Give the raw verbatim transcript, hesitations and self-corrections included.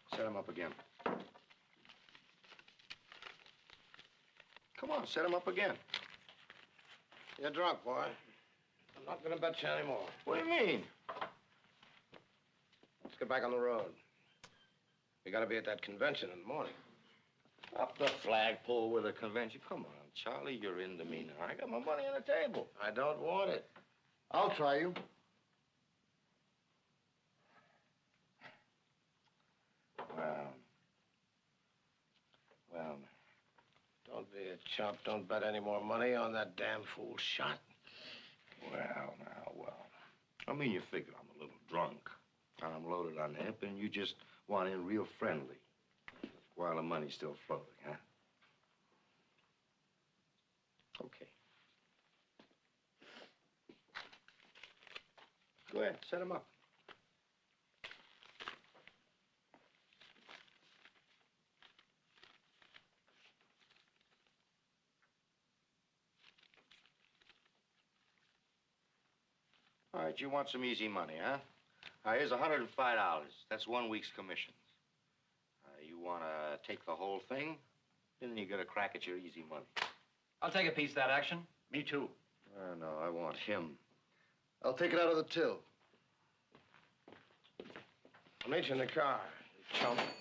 Set him up again. Come on, set him up again. You're drunk, boy. I'm not gonna bet you anymore. What do you mean? Let's get back on the road. We gotta be at that convention in the morning. Up the flagpole with a convention. Come on, Charlie, you're into me now. I got my money on the table. I don't want it. I'll try you. Well, well, Don't be a chump. Don't bet any more money on that damn fool shot. well, now, well. I mean, you figure I'm a little drunk. And I'm loaded on the hip, and you just want in real friendly. While the money's still floating, huh? Okay. Go ahead, set him up. All right, you want some easy money, huh? All right, here's one hundred five dollars. That's one week's commissions. Uh, you want to take the whole thing? Then you get a crack at your easy money. I'll take a piece of that action. Me too. Oh, no, I want him. I'll take it out of the till. I'll meet you in the car, you chump.